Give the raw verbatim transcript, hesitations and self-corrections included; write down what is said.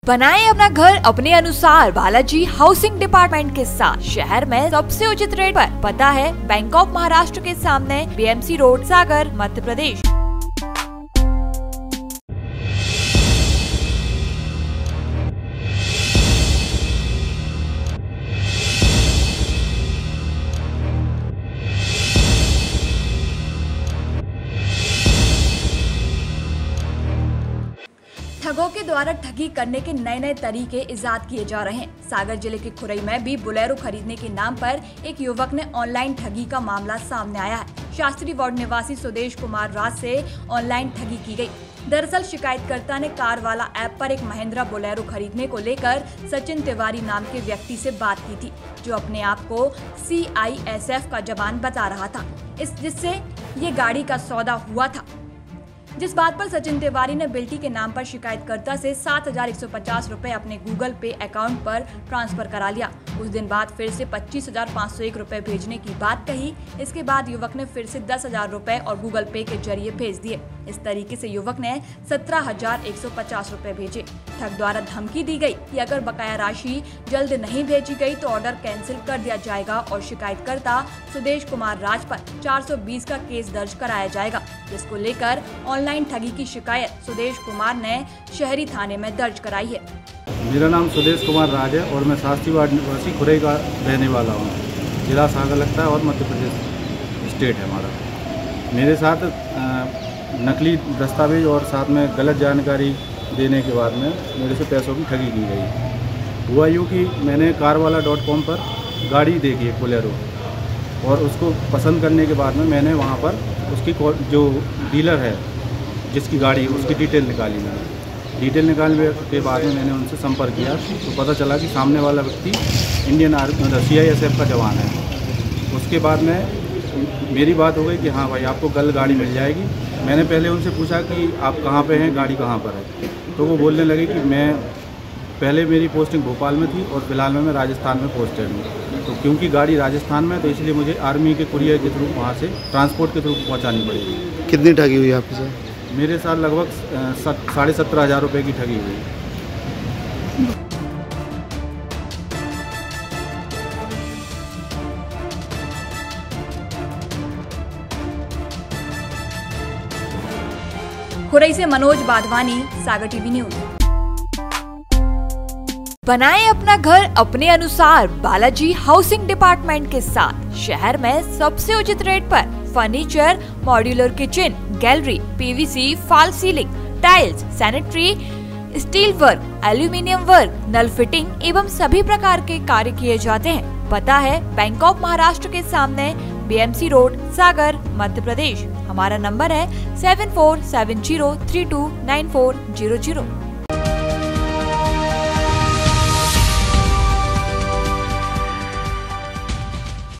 बनाएं अपना घर अपने अनुसार बालाजी हाउसिंग डिपार्टमेंट के साथ। शहर में सबसे उचित रेट पर। पता है बैंक ऑफ महाराष्ट्र के सामने, बीएमसी रोड, सागर, मध्य प्रदेश। ठगों के द्वारा ठगी करने के नए नए तरीके इजाद किए जा रहे हैं। सागर जिले के खुरई में भी बोलेरो खरीदने के नाम पर एक युवक ने ऑनलाइन ठगी का मामला सामने आया है। शास्त्री वार्ड निवासी सुदेश कुमार राज से ऑनलाइन ठगी की गई। दरअसल शिकायतकर्ता ने कार वाला ऐप पर एक महिंद्रा बोलेरो खरीदने को लेकर सचिन तिवारी नाम के व्यक्ति से बात की थी, जो अपने आप को सी आई एस एफ का जवान बता रहा था, इस जिससे ये गाड़ी का सौदा हुआ था। जिस बात पर सचिन तिवारी ने बिल्टी के नाम पर शिकायतकर्ता से सात हजार एक सौ पचास रुपए अपने गूगल पे अकाउंट पर ट्रांसफर करा लिया। कुछ दिन बाद फिर से पच्चीस हजार पाँच सौ एक रुपए भेजने की बात कही। इसके बाद युवक ने फिर से दस हजार रुपए और गूगल पे के जरिए भेज दिए। इस तरीके से युवक ने सत्रह हजार एक सौ पचास रुपए भेजे। ठग द्वारा धमकी दी गई कि अगर बकाया राशि जल्द नहीं भेजी गई तो ऑर्डर कैंसिल कर दिया जाएगा और शिकायतकर्ता सुदेश कुमार राज पर चार सौ बीस का केस दर्ज कराया जाएगा, जिसको लेकर ऑनलाइन ठगी की शिकायत सुदेश कुमार ने शहरी थाने में दर्ज कराई है। मेरा नाम सुदेश कुमार राज है और मैं शास्त्री वार्ड निवासी खुरई का रहने वाला हूँ। जिला सागर लगता है और मध्य प्रदेश स्टेट है हमारा। मेरे साथ नकली दस्तावेज और साथ में गलत जानकारी देने के बाद में मेरे से पैसों की ठगी की गई। हुआ यूँ कि मैंने कार वाला डॉट कॉम पर गाड़ी देखी है बोलेरो, और उसको पसंद करने के बाद में मैंने वहाँ पर उसकी जो डीलर है जिसकी गाड़ी, उसकी डिटेल निकाली। मैंने डिटेल निकालने के बाद में मैंने उनसे संपर्क किया तो पता चला कि सामने वाला व्यक्ति Indian army C I S F का जवान है। उसके बाद में मेरी बात हो गई कि हाँ भाई, आपको कल गाड़ी मिल जाएगी। मैंने पहले उनसे पूछा कि आप कहाँ पे हैं, गाड़ी कहाँ पर है, तो वो बोलने लगे कि मैं पहले मेरी पोस्टिंग भोपाल में थी और फिलहाल में मैं राजस्थान में पोस्टेड हूँ। तो क्योंकि गाड़ी राजस्थान में, तो इसलिए मुझे आर्मी के कुरियर के थ्रू वहाँ से ट्रांसपोर्ट के थ्रू पहुँचानी पड़ेगी। कितनी ठगी हुई आपके साथ? मेरे साथ लगभग साढ़े सत्रह हज़ार रुपये की ठगी हुई। खुरई से मनोज बाधवानी, सागर टीवी न्यूज। बनाएं अपना घर अपने अनुसार बालाजी हाउसिंग डिपार्टमेंट के साथ। शहर में सबसे उचित रेट पर furniture, modular kitchen, gallery, PVC, fall ceiling, tiles, sanitary, steel work, aluminium work, नल फिटिंग एवं सभी प्रकार के कार्य किए जाते हैं। पता है बैंक ऑफ महाराष्ट्र के सामने, बीएमसी रोड, सागर, मध्य प्रदेश। हमारा नंबर है seven four seven zero three two nine four zero zero.